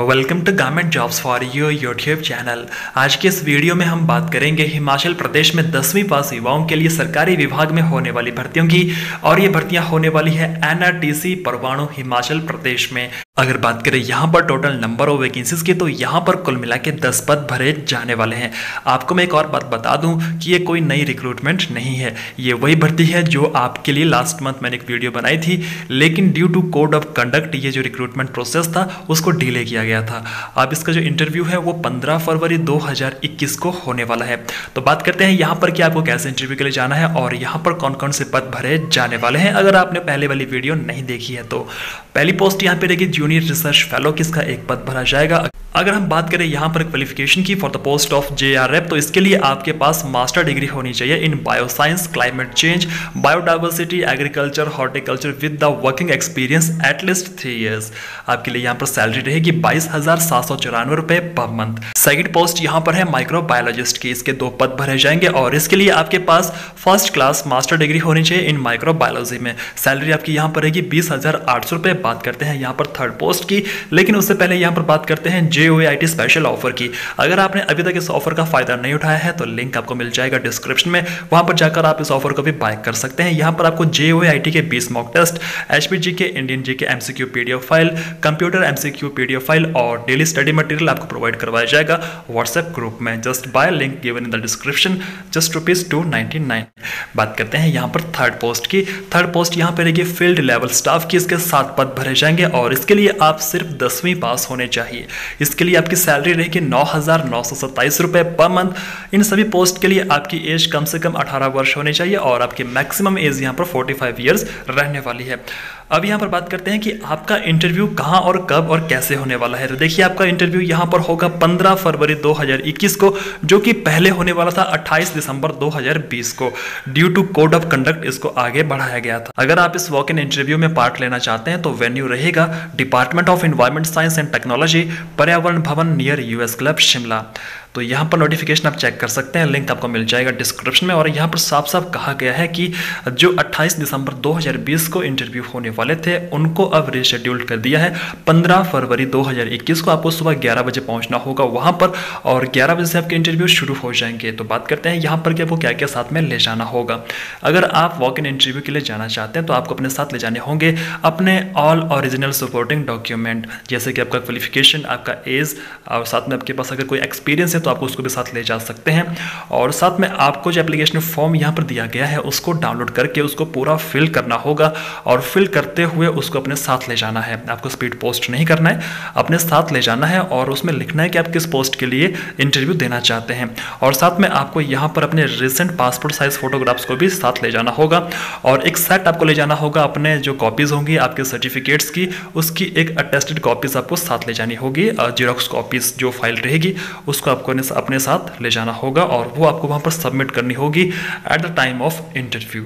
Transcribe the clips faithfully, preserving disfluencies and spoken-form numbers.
Welcome to government jobs for your YouTube channel. आज के इस वीडियो में हम बात करेंगे हिमाचल प्रदेश में दसवीं पास युवाओं के लिए सरकारी विभाग में होने वाली भर्तियों की, और ये भर्तियां होने वाली है एनआरटीसी परवाणु हिमाचल प्रदेश में। अगर बात करें यहाँ पर टोटल नंबर ऑफ वैकेंसीज की, तो यहाँ पर कुल मिला के दस पद भरे जाने वाले हैं। आपको मैं एक और बात बता दूं कि ये कोई नई रिक्रूटमेंट नहीं है, ये वही भर्ती है जो आपके लिए लास्ट मंथ मैंने एक वीडियो बनाई थी, लेकिन due to code of conduct ये जो रिक्रूटमेंट प्रोसेस था उसको डिले किया गया था। अब इसका जो इंटरव्यू है वो पंद्रह फरवरी दो हज़ार इक्कीस को होने वाला है। तो बात करते हैं यहाँ पर कि आपको कैसे इंटरव्यू के लिए जाना है और यहाँ पर कौन कौन से पद भरे जाने वाले हैं। अगर आपने पहले वाली वीडियो नहीं देखी है तो पहली पोस्ट यहाँ पे रहेगी जूनियर रिसर्च फेलो, किसका एक पद भरा जाएगा। अगर हम बात करें यहाँ पर क्वालिफिकेशन की for the post of JRF, तो इसके लिए आपके पास मास्टर डिग्री होनी चाहिए in bioscience, climate change, biodiversity, agriculture, horticulture with the working experience at least three years. आपके लिए यहाँ पर सैलरी रहेगी बाईस हजार सात सौ चौरानवे रुपए पर मंथ। सेकंड पोस्ट यहाँ पर है माइक्रोबायोलॉजिस्ट की, इसके दो पद भरे जाएंगे और इसके लिए आपके पास फर्स्ट क्लास मास्टर डिग्री होनी चाहिए इन माइक्रोबायोलॉजी में। सैलरी आपकी यहाँ पर रहेगी बीस हजार आठ सौ रुपए। बात करते हैं यहाँ पर थर्ड पोस्ट की, लेकिन उससे पहले यहाँ पर बात करते हैं जेओआईटी स्पेशल ऑफर की। अगर आपने अभी तक इस ऑफर का फायदा नहीं उठाया है तो लिंक आपको मिल जाएगा डिस्क्रिप्शन में, वहां पर जाकर आप इस ऑफर को भी बाय कर सकते हैं। यहाँ पर आपको जेओआईटी के बीस मॉक टेस्ट, एचपीजी के इंडियन जी के MCQ PDF file, computer MCQ PDF file और डेली स्टडी मटेरियल आपको प्रोवाइड करवाया जाएगा व्हाट्सएप ग्रुप में। Just by link given in the description, just rupees two ninety nine. बात करते हैं यहाँ पर थर्ड पोस्ट की। थर्ड पोस्ट यहाँ पर रहेगी फील्ड लेवल स्टाफ की, इसके सात पद भरे जाएंगे और इसके लिए आप सिर्फ दसवीं पास होने चाहिए। इसके लिए आपकी सैलरी रहेगी नौ हजार नौ सौ सत्ताईस रुपए पर मंथ। इन सभी पोस्ट के लिए आपकी एज कम से कम अठारह वर्ष होनी चाहिए और आपकी मैक्सिमम एज यहाँ पर पैंतालीस इयर्स रहने वाली है। अब यहाँ पर बात करते हैं कि आपका इंटरव्यू कहाँ और कब और कैसे होने वाला है। तो देखिए, आपका इंटरव्यू यहाँ पर होगा पंद्रह फरवरी दो हज़ार इक्कीस को, जो कि पहले होने वाला था अट्ठाईस दिसंबर दो हज़ार बीस को। Due to code of conduct इसको आगे बढ़ाया गया था। अगर आप इस वॉक इन इंटरव्यू में पार्ट लेना चाहते हैं तो वेन्यू रहेगा department of environment science and technology, Paryavaran Bhawan near US club Shimla. तो यहाँ पर नोटिफिकेशन आप चेक कर सकते हैं, लिंक आपको मिल जाएगा डिस्क्रिप्शन में। और यहाँ पर साफ साफ कहा गया है कि जो अट्ठाईस दिसंबर दो हज़ार बीस को इंटरव्यू होने वाले थे उनको अब रीशेड्यूल्ड कर दिया है पंद्रह फरवरी दो हज़ार इक्कीस को। आपको सुबह ग्यारह बजे पहुंचना होगा वहां पर और ग्यारह बजे से आपके इंटरव्यू शुरू हो जाएंगे। तो बात करते हैं यहाँ पर कि आपको क्या क्या साथ में ले जाना होगा। अगर आप वॉक इन इंटरव्यू के लिए जाना चाहते हैं तो आपको अपने साथ ले जाने होंगे अपने ऑल ओरिजिनल सपोर्टिंग डॉक्यूमेंट, जैसे कि आपका क्वालिफिकेशन, आपका एज और साथ में आपके पास अगर कोई एक्सपीरियंस है तो आप उसको भी साथ ले जा सकते हैं। और साथ में आपको जो एप्लीकेशन फॉर्म यहाँ पर दिया गया है उसको डाउनलोड करके उसको पूरा फिल करना होगा और फिल करते हुए उसको अपने साथ ले जाना है। आपको स्पीड पोस्ट नहीं करना है, अपने साथ ले जाना है और उसमें लिखना है कि आप किस पोस्ट के लिए इंटरव्यू देना चाहते हैं। और साथ में आपको यहाँ पर अपने रिसेंट पासपोर्ट साइज फोटोग्राफ्स को भी साथ ले जाना होगा और एक सेट आपको ले जाना होगा अपने जो कॉपीज होंगी आपके सर्टिफिकेट्स की, उसकी एक अटेस्टेड कॉपीज आपको साथ ले जानी होगी। जीरोक्स कॉपीज जो फाइल रहेगी उसको आपको अपने साथ ले जाना होगा और वो आपको वहां पर सबमिट करनी होगी at the time of interview.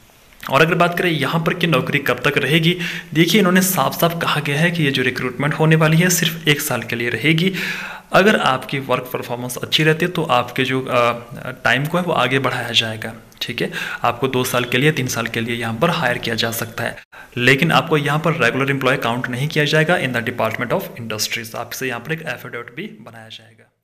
और अगर बात करें यहाँ पर कि नौकरी कब तक रहेगी, देखिए इन्होंने साफ साफ कहा गया है कि ये जो रिक्रूटमेंट होने वाली है सिर्फ एक साल के लिए रहेगी। अगर आपकी वर्क परफॉर्मेंस अच्छी रहती है तो आपके जो टाइम को है वो आगे बढ़ाया जाएगा। ठीक है, आपको दो साल के लिए, तीन साल के लिए यहाँ पर हायर किया जा सकता है, लेकिन आपको यहाँ पर रेगुलर एम्प्लॉय काउंट नहीं किया जाएगा in the department of industries. आपसे यहाँ पर एक एफिडेविट भी बनाया जाएगा।